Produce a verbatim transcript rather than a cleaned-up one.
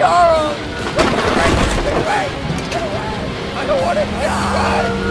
Charles! Get away! Get away! I don't want to die!